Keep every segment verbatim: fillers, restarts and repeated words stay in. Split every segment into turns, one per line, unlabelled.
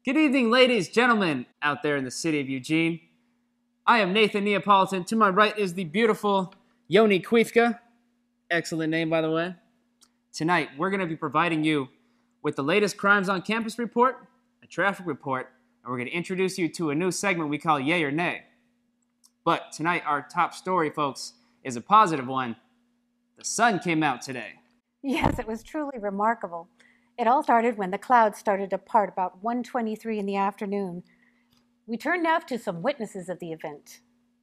Good evening, ladies, gentlemen, out there in the city of Eugene. I am Nathan Neapolitan. To my right is the beautiful Yoni Kuifka. Excellent name, by the way. Tonight, we're going to be providing you with the latest Crimes on Campus report, a traffic report, and we're going to introduce you to a new segment we call Yay or Nay. But tonight, our top story, folks, is a positive one. The sun came out today.
Yes, it was truly remarkable. It all started when the clouds started to part about one twenty-three in the afternoon. We turn now to some witnesses of the event.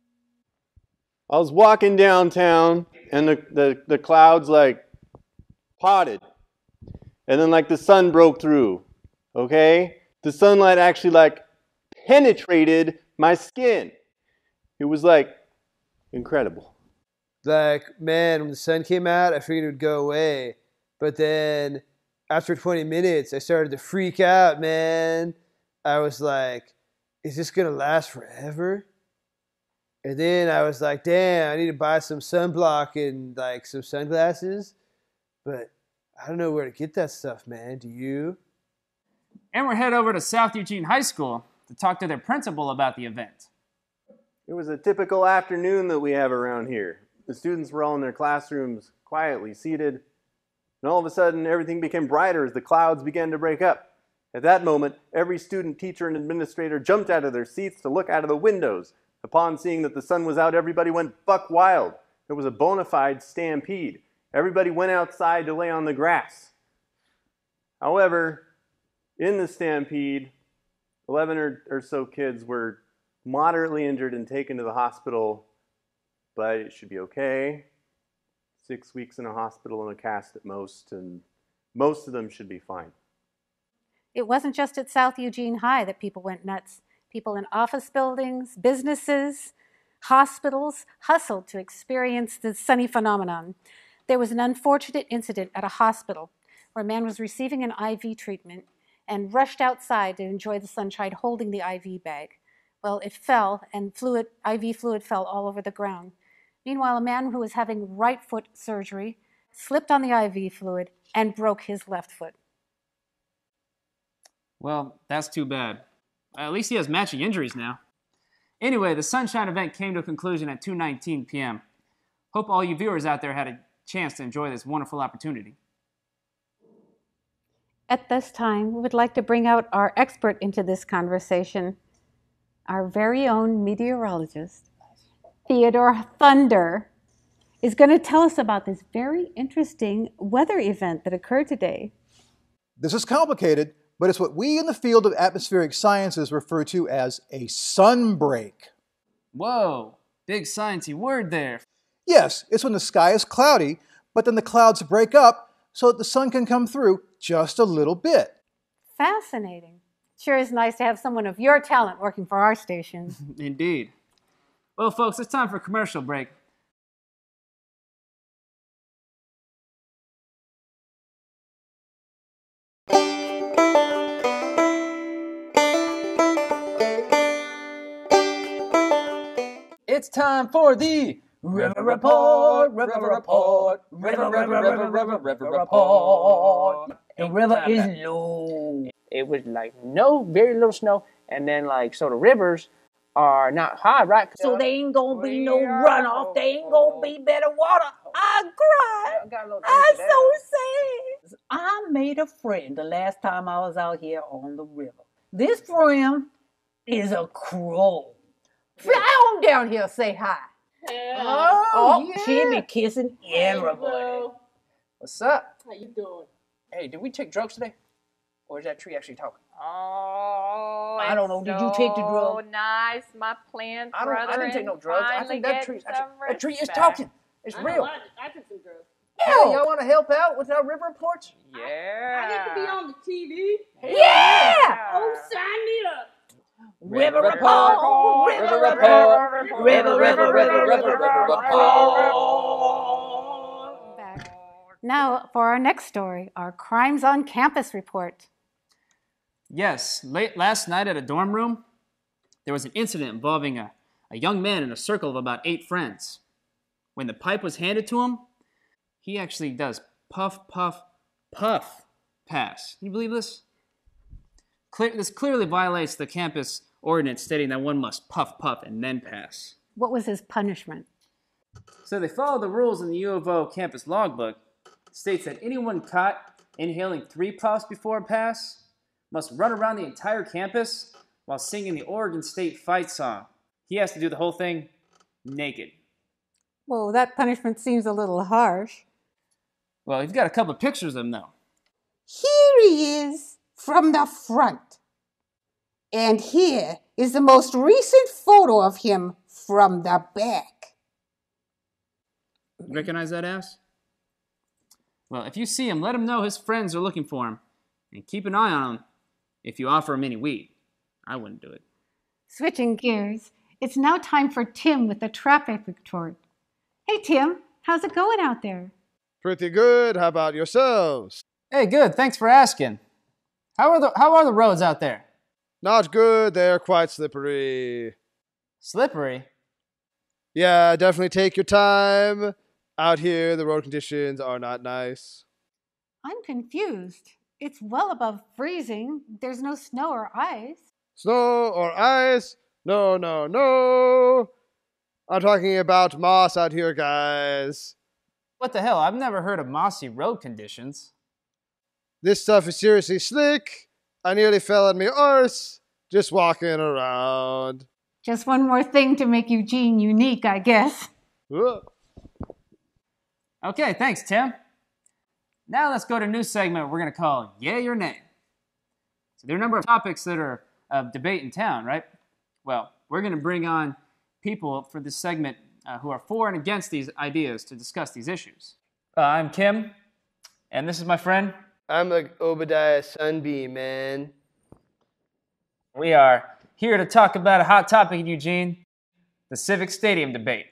I was walking downtown and the, the, the clouds like potted. And then like the sun broke through, okay? The sunlight actually like penetrated my skin. It was like incredible.
Like, man, when the sun came out, I figured it would go away. But then after twenty minutes, I started to freak out, man. I was like, is this going to last forever? And then I was like, damn, I need to buy some sunblock and like some sunglasses. But I don't know where to get that stuff, man. Do you?
And we're head over to South Eugene High School to talk to their principal about the event.
It was a typical afternoon that we have around here. The students were all in their classrooms, quietly seated. And all of a sudden, everything became brighter as the clouds began to break up. At that moment, every student, teacher, and administrator jumped out of their seats to look out of the windows. Upon seeing that the sun was out, everybody went buck wild. It was a bona fide stampede. Everybody went outside to lay on the grass. However, in the stampede, eleven or, or so kids were moderately injured and taken to the hospital, but it should be okay. Six weeks in a hospital and a cast at most, and most of them should be fine.
It wasn't just at South Eugene High that people went nuts. People in office buildings, businesses, hospitals hustled to experience the sunny phenomenon. There was an unfortunate incident at a hospital where a man was receiving an I V treatment and rushed outside to enjoy the sunshine holding the I V bag. Well, it fell, and fluid, I V fluid fell all over the ground. Meanwhile, a man who was having right foot surgery slipped on the I V fluid and broke his left foot.
Well, that's too bad. At least he has matching injuries now. Anyway, the Sunshine event came to a conclusion at two nineteen p m Hope all you viewers out there had a chance to enjoy this wonderful opportunity.
At this time, we would like to bring out our expert into this conversation, our very own meteorologist, Theodore Thunder, is going to tell us about this very interesting weather event that occurred today.
This is complicated, but it's what we in the field of atmospheric sciences refer to as a sunbreak.
Whoa, big sciencey word there.
Yes, it's when the sky is cloudy, but then the clouds break up so that the sun can come through just a little bit.
Fascinating. Sure is nice to have someone of your talent working for our station.
Indeed. Well, folks, it's time for a commercial break. It's time for the River Report, River Report, River, River, River, River, River Report.
The river is low. It was like no, very little snow, and then like so the rivers are not high, right?
So there ain't gonna be no runoff. There ain't gonna be better water. I cried. I'm so sad. I made a friend the last time I was out here on the river. This friend is a crow. Fly on down here, say hi.
Yeah.
Oh, oh
yeah.
She'll be kissing everybody.
What's up?
How you doing?
Hey, did we take drugs today? Or is that tree actually talking?
Oh,
I don't know. Did you take the drug?
Oh, nice. My plans,
I don't. I didn't take no drugs. I think that tree. That tree is talking. It's
I
real.
Know, I, I took some drugs.
Hey, y'all want to help out with our river reports?
Yeah. I get to be on the T V.
Yeah. yeah.
Oh, sign me up.
River report. River report. River, river, river, river, river report.
Back. Now for our next story, our Crimes on Campus report.
Yes, late last night at a dorm room, there was an incident involving a, a young man in a circle of about eight friends. When the pipe was handed to him, he actually does puff, puff, puff pass. Can you believe this? Clear, this clearly violates the campus ordinance stating that one must puff, puff, and then pass.
What was his punishment?
So they follow the rules in the U of O campus logbook. It states that anyone caught inhaling three puffs before a pass must run around the entire campus while singing the Oregon State fight song. He has to do the whole thing naked.
Well, that punishment seems a little harsh.
Well, you've got a couple of pictures of him, though.
Here he is from the front. And here is the most recent photo of him from the back.
Recognize that ass? Well, if you see him, let him know his friends are looking for him. And keep an eye on him if you offer him any weed. I wouldn't do it.
Switching gears, it's now time for Tim with the traffic report. Hey, Tim, how's it going out there?
Pretty good. How about yourselves?
Hey, good. Thanks for asking. How are the How are the roads out there?
Not good. They're quite slippery.
Slippery?
Yeah, definitely take your time. Out here, the road conditions are not nice.
I'm confused. It's well above freezing. There's no snow or ice.
Snow or ice? No, no, no. I'm talking about moss out here, guys.
What the hell? I've never heard of mossy road conditions.
This stuff is seriously slick. I nearly fell on my arse just walking around.
Just one more thing to make Eugene unique, I guess.
Ugh.
Okay, thanks, Tim. Now let's go to a new segment we're going to call Yay or Nay. So there are a number of topics that are of debate in town, right? Well, we're going to bring on people for this segment uh, who are for and against these ideas to discuss these issues. Uh, I'm Kim, and this is my friend.
I'm like Obadiah Sunbeam, man.
We are here to talk about a hot topic in Eugene, the Civic Stadium debate.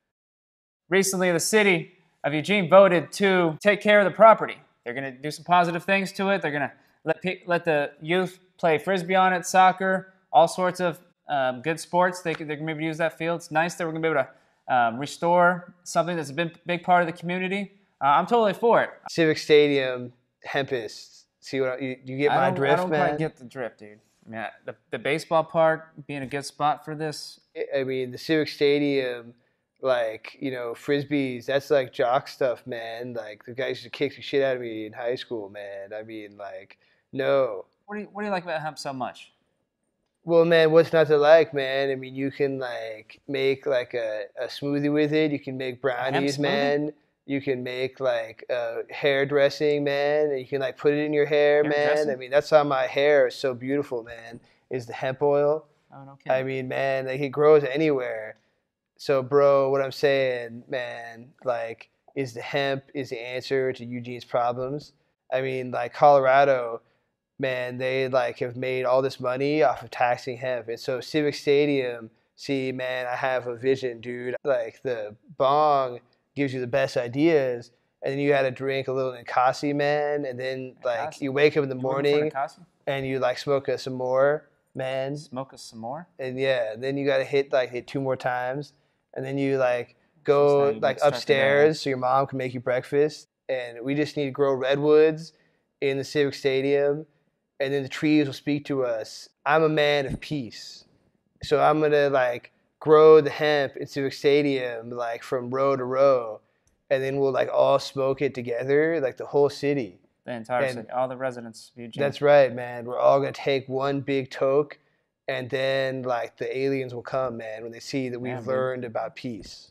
Recently, the city of Eugene voted to take care of the property. They're going to do some positive things to it. They're going to let pe- let the youth play frisbee on it, soccer, all sorts of um, good sports. They can, they can maybe use that field. It's nice that we're going to be able to um, restore something that's a big, big part of the community. Uh, I'm totally for it.
Civic Stadium, hempists. See what I, you, you get my
I don't,
drift,
I don't
man?
quite get the drift, dude. I mean, the, the baseball park being a good spot for this.
I mean, the Civic Stadium, like, you know, frisbees, that's like jock stuff, man. Like, the guys used to kick the shit out of me in high school, man. I mean, like, no.
What do you, what do you like about hemp so much?
Well, man, what's not to like, man? I mean, you can, like, make, like, a, a smoothie with it. You can make brownies, man. You can make, like, uh, hairdressing, man. And you can, like, put it in your hair, man. I mean, that's how my hair is so beautiful, man, is the hemp oil.
Oh, no kidding.
I mean, man, like, it grows anywhere. So, bro, what I'm saying, man, like, is the hemp is the answer to Eugene's problems. I mean, like, Colorado, man, they, like, have made all this money off of taxing hemp. And so Civic Stadium, see, man, I have a vision, dude. Like, the bong gives you the best ideas, and then you got to drink a little Ninkasi, man, and then, like,
Ninkasi?
you wake up in the
You
morning,
looking for Ninkasi?
and you, like, smoke a, some more, man.
Smoke us some more?
And, yeah, then you got to hit, like, hit two more times. And then you, like,
So
go,
you
like,
start the
upstairs so your mom can make you breakfast. And we just need to grow redwoods in the Civic Stadium. And then the trees will speak to us. I'm a man of peace. So I'm going to, like, grow the hemp in Civic Stadium, like, from row to row. And then we'll, like, all smoke it together, like, the whole city.
The entire
And
city, all the residents of Eugene.
That's right, man. We're all going to take one big toke. And then, like, the aliens will come, man, when they see that we've
Yeah, dude.
learned about peace.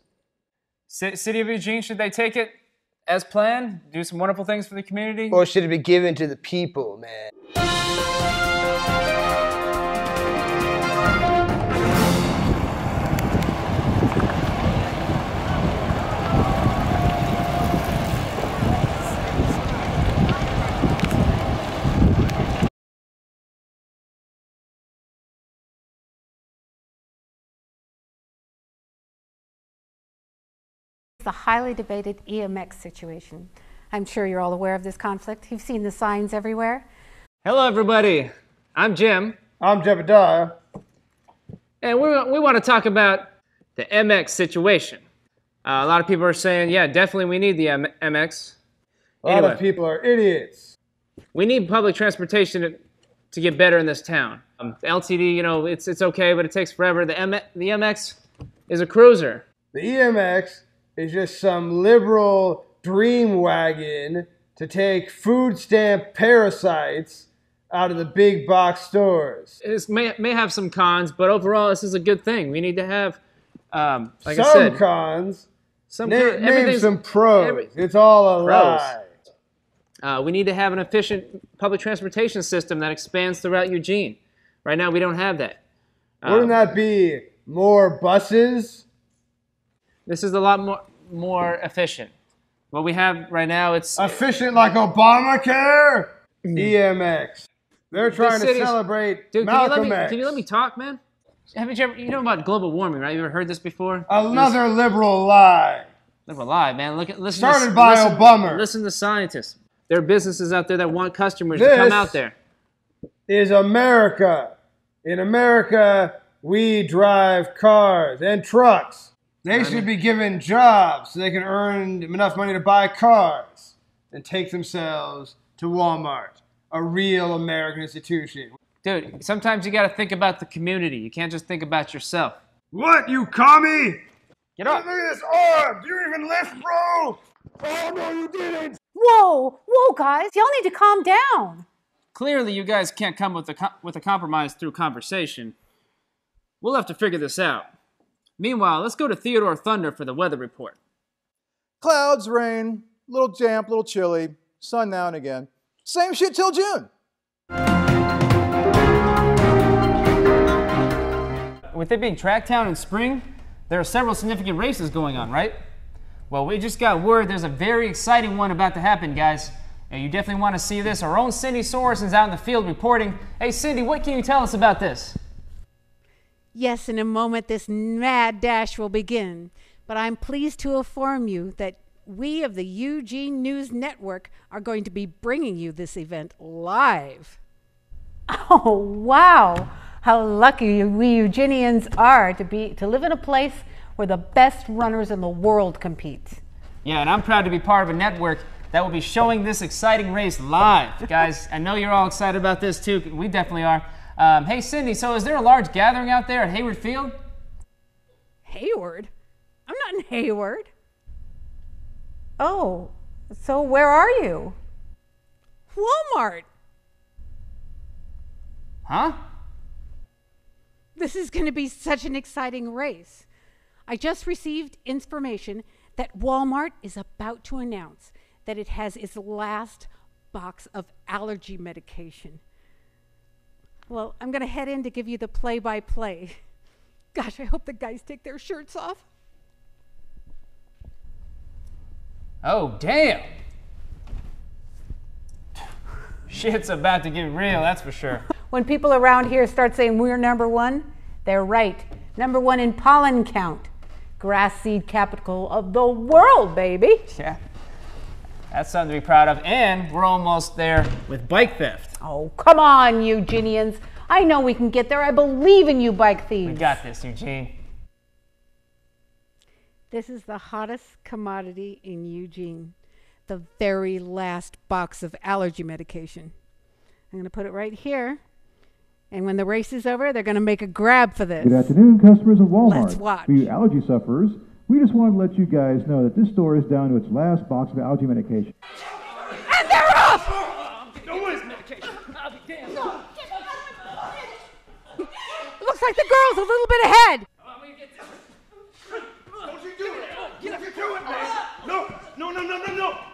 C- City of Eugene, should they take it as planned? Do some wonderful things for the community?
Or should it be given to the people, man?
The highly debated E M X situation. I'm sure you're all aware of this conflict. You've seen the signs everywhere.
Hello, everybody. I'm Jim,
I'm Jebediah.
and we, we want to talk about the M X situation. Uh, a lot of people are saying, yeah, definitely we need the M- MX.
A lot
Anyway.
of people are idiots.
We need public transportation to, to get better in this town. Um, the L T D, you know, it's it's okay, but it takes forever. The M the M X is a cruiser.
The E M X is just some liberal dream wagon to take food stamp parasites out of the big box stores.
It may may have some cons, but overall, this is a good thing. We need to have, um, like
some
I said,
cons.
some
name,
con-
name some pros.
Every,
it's all a
pros.
lie.
Uh, we need to have an efficient public transportation system that expands throughout Eugene. Right now, we don't have that.
Wouldn't
um,
that be more buses?
This is a lot more more efficient. What we have right now, it's
efficient like Obamacare. E M X. They're trying to celebrate
Dude,
Malcolm
can you, let me,
X.
can you let me talk, man? Haven't you ever, you know about global warming, right? You ever heard this before?
Another this, liberal lie.
Liberal lie, man. Look at listen.
Started
to,
by
listen,
Obama.
Listen to scientists. There are businesses out there that want customers
this
to come out there.
Is America. In America, we drive cars and trucks. They I should mean, be given jobs so they can earn enough money to buy cars and take themselves to Walmart, a real American institution.
Dude, sometimes you got to think about the community. You can't just think about yourself.
What, you commie?
Get up.
Look at this arm. Do you even lift, bro? Oh, no, you didn't.
Whoa, whoa, guys. Y'all need to calm down.
Clearly, you guys can't come with a, com- with a compromise through conversation. We'll have to figure this out. Meanwhile, let's go to Theodore Thunder for the weather report.
Clouds, rain, little damp, little chilly, sun now and again. Same shit till June.
With it being Tracktown in spring, there are several significant races going on, right? Well, we just got word there's a very exciting one about to happen, guys. And you definitely want to see this. Our own Cindy Sorensen's out in the field reporting. Hey, Cindy, what can you tell us about this?
Yes, in a moment this mad dash will begin. But I'm pleased to inform you that we of the Eugene News Network are going to be bringing you this event live. Oh, wow. How lucky we Eugenians are to be to live in a place where the best runners in the world compete.
Yeah, and I'm proud to be part of a network that will be showing this exciting race live. Guys, I know you're all excited about this too. We definitely are. Um, hey, Cindy, so is there a large gathering out there at Hayward Field?
Hayward? I'm not in Hayward. Oh, so where are you? Walmart.
Huh?
This is going to be such an exciting race. I just received information that Walmart is about to announce that it has its last box of allergy medication. Well, I'm going to head in to give you the play-by-play. Gosh, I hope the guys take their shirts off.
Oh, damn. Shit's about to get real, that's for sure.
When people around here start saying we're number one, they're right. Number one in pollen count. Grass seed capital of the world, baby.
Yeah. That's something to be proud of. And we're almost there with bike theft.
Oh, come on, Eugenians. I know we can get there. I believe in you, bike thieves.
We got this, Eugene.
This is the hottest commodity in Eugene. The very last box of allergy medication. I'm going to put it right here. And when the race is over, they're going to make a grab for this.
Good afternoon, customers of Walmart.
Let's watch.
For you allergy sufferers, we just wanted to let you guys know that this store is down to its last box of allergy medication.
And they're off! Looks like the girl's a little bit ahead.
Don't you do it! Don't you do it, man! No, no, no, no, no, no!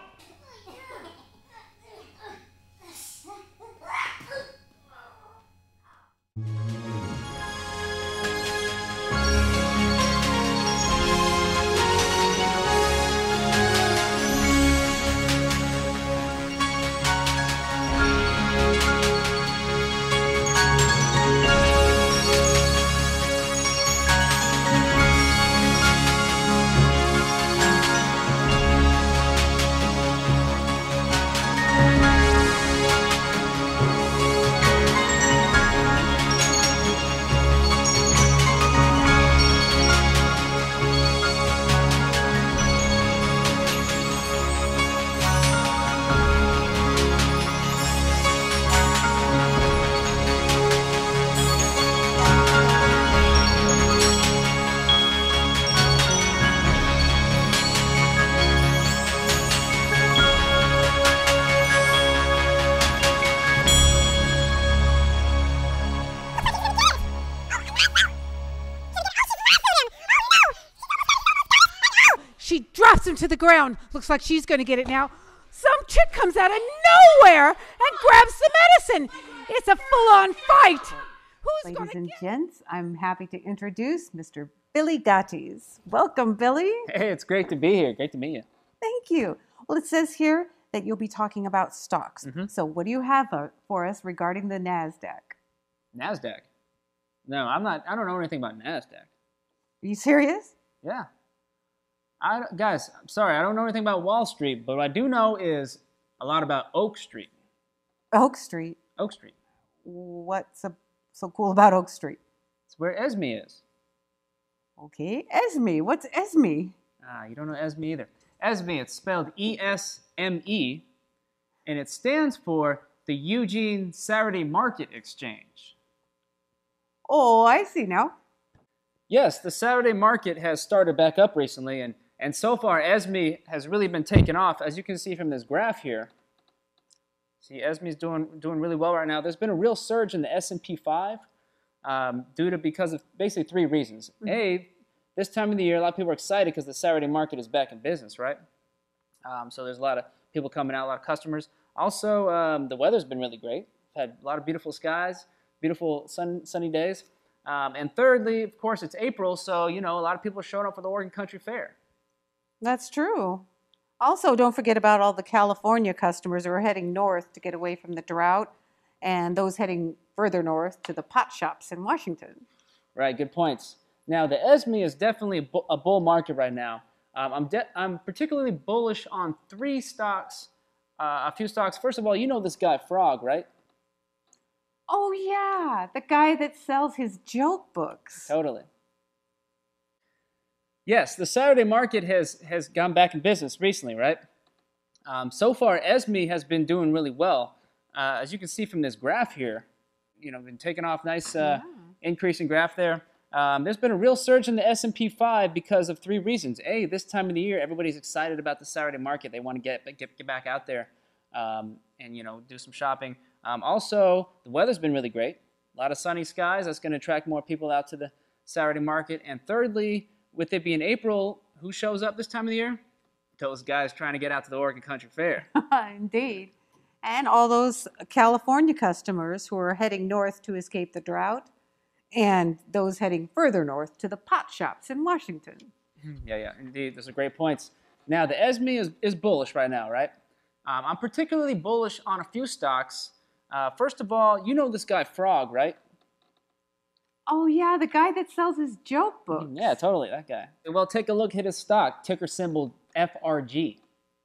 to the ground. Looks like she's going to get it now. Some chick comes out of nowhere and grabs the medicine. It's a full-on fight. Who's
Ladies and gents, I'm happy to introduce Mister Billy Gattis. Welcome, Billy.
Hey, it's great to be here. Great to meet you.
Thank you. Well, it says here that you'll be talking about stocks.
Mm-hmm.
So what do you have uh, for us regarding the NASDAQ?
NASDAQ? No, I'm not. I don't know anything about NASDAQ.
Are you serious?
Yeah. I, guys, I'm sorry. I don't know anything about Wall Street, but what I do know is a lot about Oak Street.
Oak Street?
Oak Street.
What's a, so cool about Oak Street?
It's where Esme is.
Okay, Esme. What's Esme?
Ah, you don't know Esme either. Esme, it's spelled E S M E, and it stands for the Eugene Saturday Market Exchange.
Oh, I see now.
Yes, the Saturday market has started back up recently, and, and so far Esme has really been taking off. As you can see from this graph here, see Esme's doing, doing really well right now. There's been a real surge in the S and P five um, due to because of basically three reasons. Mm-hmm. A, this time of the year, a lot of people are excited because the Saturday market is back in business, right? Um, so there's a lot of people coming out, a lot of customers. Also, um, the weather's been really great. We've had a lot of beautiful skies, beautiful sun, sunny days. Um, and thirdly, of course, it's April, so, you know, a lot of people are showing up for the Oregon Country Fair.
That's true. Also, don't forget about all the California customers who are heading north to get away from the drought, and those heading further north to the pot shops in Washington.
Right, good points. Now, the Esme is definitely a bull market right now. Um, I'm, de- I'm particularly bullish on three stocks, uh, a few stocks. First of all, you know this guy, Frog, right?
Oh, yeah, the guy that sells his joke books.
Totally. Yes, the Saturday market has, has gone back in business recently, right? Um, so far, Esme has been doing really well. Uh, as you can see from this graph here, you know, been taking off nice uh, yeah. increasing graph there. Um, there's been a real surge in the S and P five because of three reasons. A, this time of the year, everybody's excited about the Saturday market. They want to get, get, get back out there um, and, you know, do some shopping. Um, also, the weather's been really great. A lot of sunny skies. That's going to attract more people out to the Saturday market. And thirdly, with it being April, who shows up this time of the year? Those guys trying to get out to the Oregon Country Fair.
Indeed. And all those California customers who are heading north to escape the drought, and those heading further north to the pot shops in Washington.
Yeah, yeah, indeed. Those are great points. Now, the Esme is, is bullish right now, right? Um, I'm particularly bullish on a few stocks. Uh, first of all, you know this guy Frog, right?
Oh, yeah, the guy that sells his joke books.
Yeah, totally, that guy. Well, take a look at his stock, ticker symbol F R G.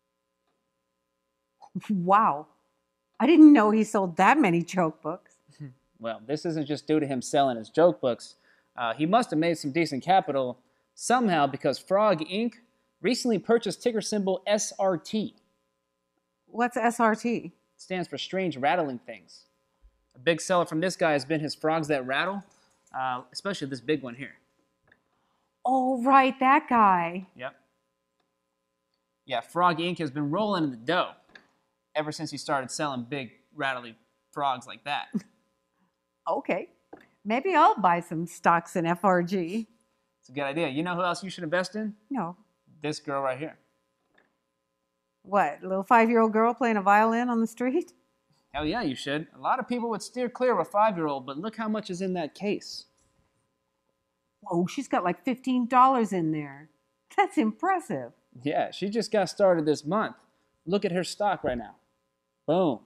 Wow. I didn't know he sold that many joke books.
Well, this isn't just due to him selling his joke books. Uh, he must have made some decent capital somehow because Frog Incorporated recently purchased ticker symbol S R T.
What's S R T?
Stands for strange rattling things. A big seller from this guy has been his frogs that rattle, uh, especially this big one here.
Oh, right, that guy.
Yep. Yeah, Frog Incorporated has been rolling in the dough ever since he started selling big, rattly frogs like that.
Okay. Maybe I'll buy some stocks in F R G.
It's a good idea. You know who else you should invest in?
No.
This girl right here.
What, a little five-year-old girl playing a violin on the street?
Hell yeah, you should. A lot of people would steer clear of a five-year-old, but look how much is in that case.
Whoa, she's got like fifteen dollars in there. That's impressive.
Yeah, she just got started this month. Look at her stock right now. Boom.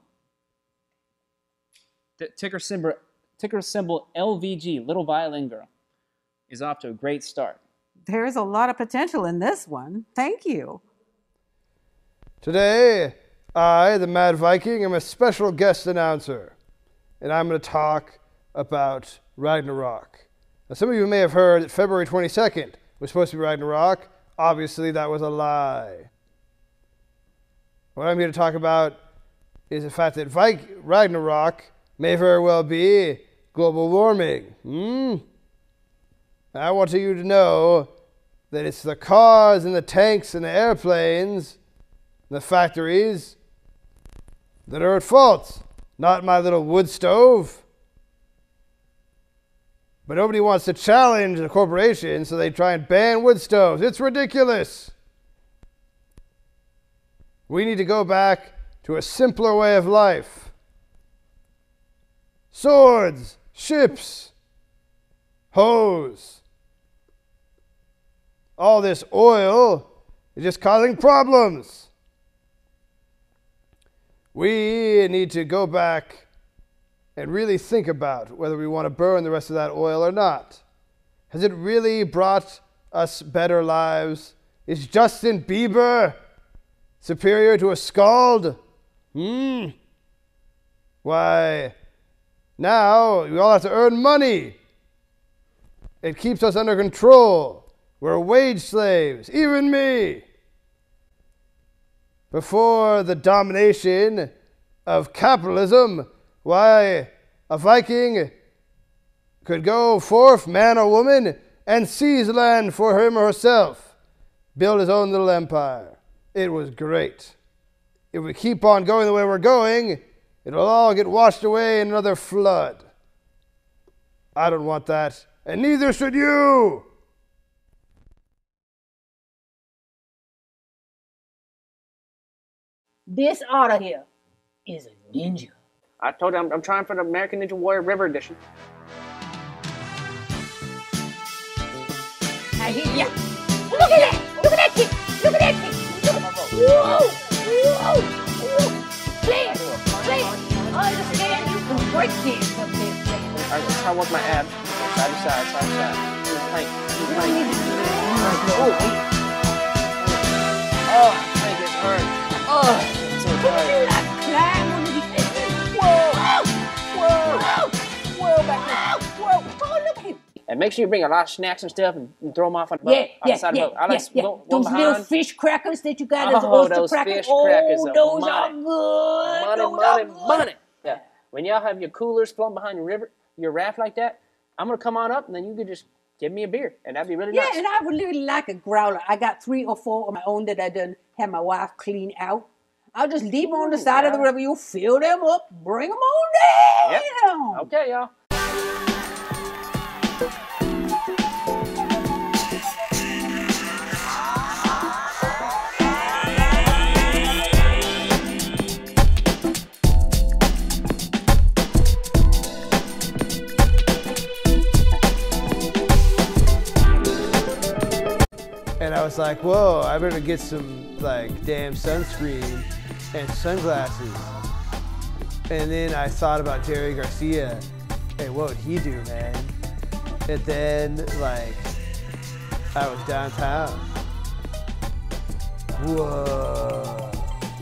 The ticker symbol, ticker symbol L V G, Little Violin Girl, is off to a great start.
There's a lot of potential in this one. Thank you.
Today, I, the Mad Viking, am a special guest announcer, and I'm going to talk about Ragnarok. Now, some of you may have heard that February twenty-second was supposed to be Ragnarok. Obviously, that was a lie. What I'm here to talk about is the fact that Vik- Ragnarok may very well be global warming. Hmm? I want you to know that it's the cars and the tanks and the airplanes, the factories, that are at fault, not my little wood stove. But nobody wants to challenge the corporation, so they try and ban wood stoves. It's ridiculous. We need to go back to a simpler way of life. Swords, ships, hoes. All this oil is just causing problems. We need to go back and really think about whether we want to burn the rest of that oil or not. Has it really brought us better lives? Is Justin Bieber superior to a scald? Hmm. Why, now we all have to earn money. It keeps us under control. We're wage slaves, even me. Before the domination of capitalism, why, a Viking could go forth, man or woman, and seize land for him or herself, build his own little empire. It was great. If we keep on going the way we're going, it'll all get washed away in another flood. I don't want that, and neither should you.
This otter here is a ninja.
I told you I'm, I'm trying for the American Ninja Warrior River Edition.
I hear ya. Look at that! Look at that kick! Look at that kick! Whoa! Whoa! Whoa! Play it! Play it! I understand you can break dance up there.
Alright, let's try to work my abs. Side to side, side to side. Plank, plank. Oh, plank is hard. Oh, it's so hard.
Climb one of these things. Whoa! Whoa! Whoa! Back here. Whoa! Oh, look at him.
And make sure you bring a lot of snacks and stuff and, and throw them off on the boat.
Yeah,
on
yeah,
the side
yeah,
of the boat. I like
yeah, yeah.
Go,
Those
go
little
behind.
fish crackers that you got as
Oh,
oyster
those
crackers.
fish
Oh,
crackers are
those
money.
are good.
Money,
those
money,
are good.
money. Yeah. When y'all have your coolers floating behind your river, your raft like that, I'm gonna come on up and then you could just give me a beer, and that'd be really
Yeah,
nice.
and I would really like a growler. I got three or four of my own that I done had my wife clean out. I'll just leave them on the
Ooh,
side
yeah.
of the river. You fill them up, bring them on down.
Yep. Okay, y'all.
And I was like, whoa, I better get some, like, damn sunscreen and sunglasses. And then I thought about Jerry Garcia. Hey, what would he do, man? And then, like, I was downtown. Whoa.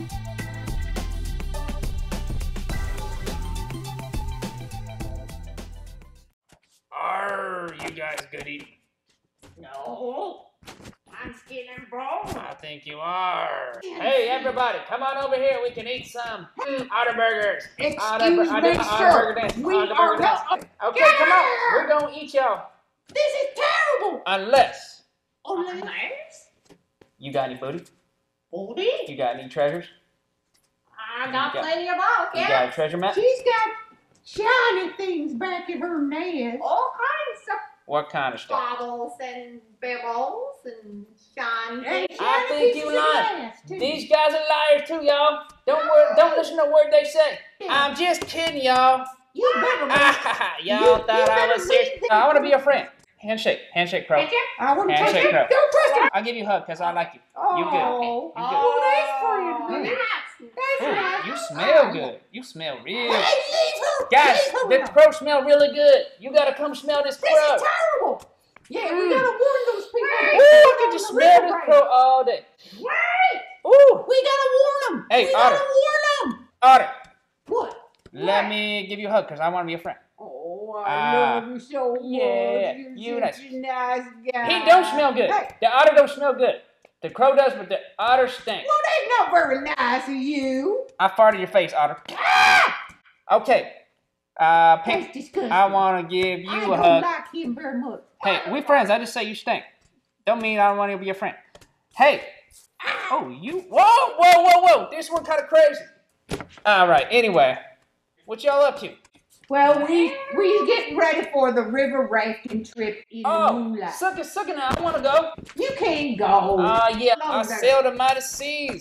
Arr, you guys good eating?
No. I'm skin and bone.
I think you are. Hey, everybody, come on over here. We can eat some otter burgers.
Excuse
Otter bur- I
me,
did my otter
sir.
burger dance.
We
Otter
are
burger
not-
dance. Okay, come on. We're going to eat y'all.
This is terrible.
Unless
Unless
you got any booty.
booty.
You got any treasures.
I got
You got-
plenty of all.
You
Yeah.
got a treasure map?
She's got shiny things back in her nest.
All kinds of
What kind of stuff?
bottles and bibbles and shiny
Hey,
things.
I think you
pieces of
lying.
glass, too.
These guys are liars too, y'all. Don't wor- don't listen to a word they say. I'm just kidding, y'all.
You better
Ah, y'all
You- you
thought I
better
was serious.
read the-
I want to be your friend. Handshake, handshake, pro.
I wouldn't touch
Handshake,
it.
pro.
Don't touch it.
I'll give you a hug because I like you. You good?
Oh,
You good?
oh, that's friendly.
Mm.
That's
Ooh,
right.
you smell good. You smell real.
Hey, leave her.
Guys,
leave her
the
alone.
crow smell really good. You gotta come smell this
This
crow.
is terrible. Yeah, we
Mm.
gotta warn those people.
Ooh, I can just smell this crow all day.
Right.
Ooh.
We gotta warn them.
Hey,
we
Otter.
gotta warn them.
Otter,
What?
let
What?
me give you a hug because I want to be a friend.
Oh, I
Ah,
love you so much.
yeah,
You're
you
such
nice.
a nice guy.
He don't smell good.
Hey,
The otter don't smell good. The crow does, but the otter stinks.
well, that's not very nice of you.
I farted in your face, Otter.
Ah!
Okay. Uh,
That's
Pink,
disgusting.
I want to give
I
you a
don't
hug.
like him very much.
Hey, we friends. I just say you stink. Don't mean I don't want to be your friend. Hey. Oh, you. Whoa, whoa, whoa, whoa. This one kind of crazy. All right. Anyway, what y'all up to?
Well, we we getting ready for the river rafting trip in the
Oh,
moonlight.
suck it, suck it now. I want to go.
You can't go.
Uh, yeah.
No,
I
no.
sailed the mighty seas.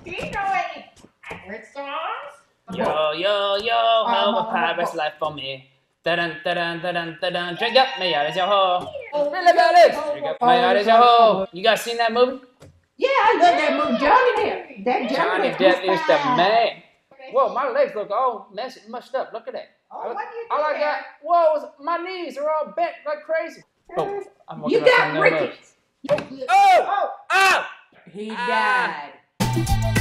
Do you know any pirate songs?
Yo, yo, yo, how a pirate's life for me. Da-dun, da-dun, da-dun, da-dun. Drink up, me out of your hole. Really about this. Drink up, me out of your hole. You guys seen that movie?
Yeah, I love that movie. Johnny Depp. That
Johnny Depp is the man. Whoa, my legs look all messy, mushed up. Look at that.
Oh, what do you
All I
do
got, whoa, my knees are all bent like crazy. Oh, I'm
You
walking
got
on some new
rickets.
moves. Oh, oh,
He
Ah.
died.